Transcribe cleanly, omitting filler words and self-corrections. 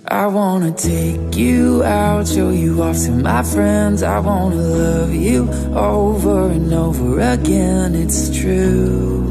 I wanna take you out, show you off to my friends. I wanna love you over and over again, it's true.